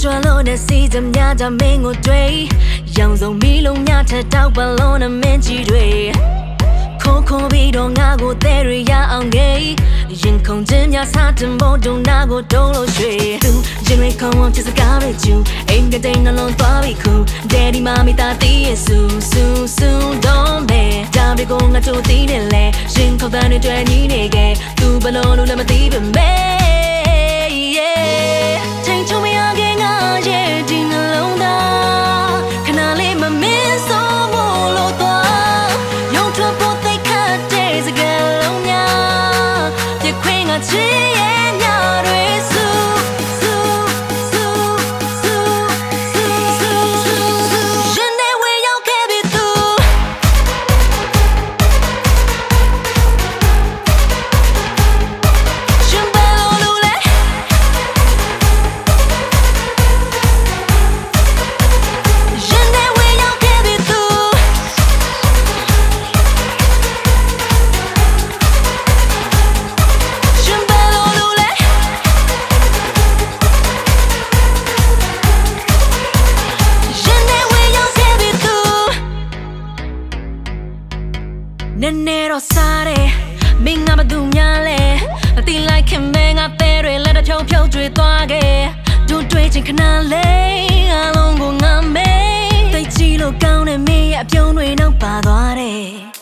လို့နဲ့စီးစမြကြမင်းကိုတွေ့ရောင်စုံမီလုံးများထက်တောက်ပလုံးနဲ့မင်းကြီးတွေခိုးပြီးတော့ငါကိုတဲရရအောင်ဂေးရင်ခုန်ခြင်းများစားတင်ဖို့ဒုံနာကိုတုံးလို့ရွှေသူရင်တွေခုံအောင်ချစ်စကားပဲကျူအိမ်ကတိန်နှလုံးသွားပြီးခုဒယ်ဒီမာမီတာတီးရဆူdon't be ဒါဘီကိုငါတို့တီးတယ်လေရင်ခုန်တဲ့တွေတွေ့ညီနေခဲ့သူဘလုံးလို့လည်းမသိပေမဲ့ ချိန်ချုံမရခင်ငါရဲ့ဒီနှလုံးသားခဏလေးမမင်းစိုးမို့လို့သွားရုံထွက်ဖို့သိခတ်တဲ့စကားလုံးများပြခွင့်ငါချစ်ရဲ့ညတွေစူရှင်နေဝေရောက်ခဲ့ပြီသူရှင်ဘယ်လိုလုပ်လဲနည်းနည်းတော့စားတယ်မင်းငါမသူများလဲအတိလိုက်ခင်မဲငါတဲ့တွေလက်တဖြုတ်ကျွေးသွားခဲ့ဒူတွေးချင်ခဏလေးအလုံးကိုငါမေးသိချီလို့ကောင်းတဲ့မင်းရဲ့အပြုံးတွေနောက်ပါသွားတယ်